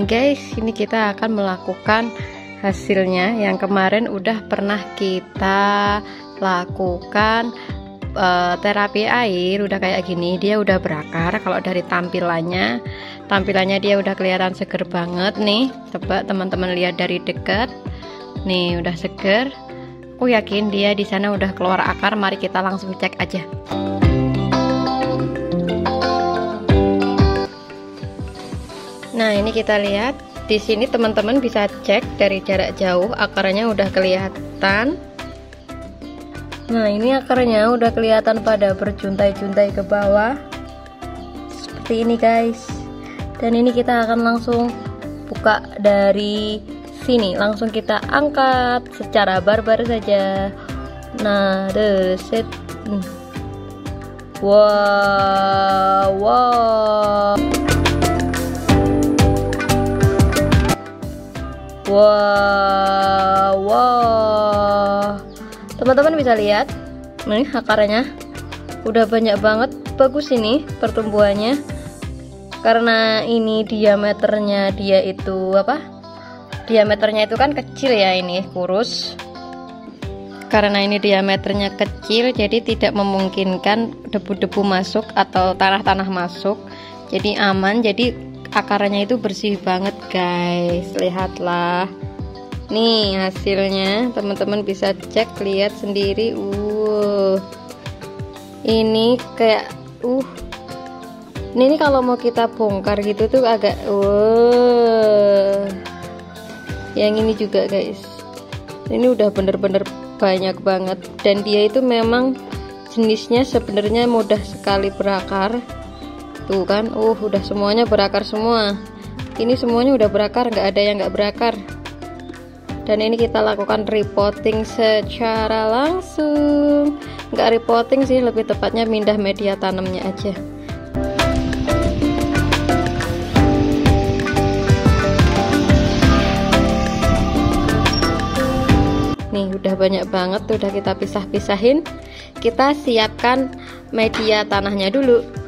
Dan guys, ini kita akan melakukan hasilnya yang kemarin udah pernah kita lakukan. Terapi air udah kayak gini, dia udah berakar. Kalau dari tampilannya dia udah kelihatan seger banget nih. Coba teman-teman lihat dari dekat nih, udah seger. Aku yakin dia di sana udah keluar akar. Mari kita langsung cek aja. Nah, ini kita lihat di sini, teman-teman bisa cek dari jarak jauh akarnya udah kelihatan. Nah, ini akarnya udah kelihatan pada berjuntai-juntai ke bawah seperti ini guys. Dan ini kita akan langsung buka dari sini, langsung kita angkat secara barbar saja. Nah, set. Wow, wow. Wow, wow. Teman-teman bisa lihat nih akarnya udah banyak banget. Bagus ini pertumbuhannya, karena ini diameternya dia itu diameternya itu kan kecil ya, ini kurus. Karena ini diameternya kecil, jadi tidak memungkinkan debu-debu masuk atau tanah-tanah masuk, jadi aman. Jadi akarnya itu bersih banget guys, lihatlah. Nih hasilnya, teman-teman bisa cek, lihat sendiri. Ini kayak ini kalau mau kita bongkar gitu tuh agak yang ini juga guys, ini udah bener-bener banyak banget. Dan dia itu memang jenisnya sebenarnya mudah sekali berakar. Tuh kan, udah semuanya berakar semua. Ini semuanya udah berakar, nggak ada yang nggak berakar. Dan ini kita lakukan repotting secara langsung. Nggak repotting sih, lebih tepatnya pindah media tanamnya aja. Nih udah banyak banget, udah kita pisah-pisahin. Kita siapkan media tanahnya dulu.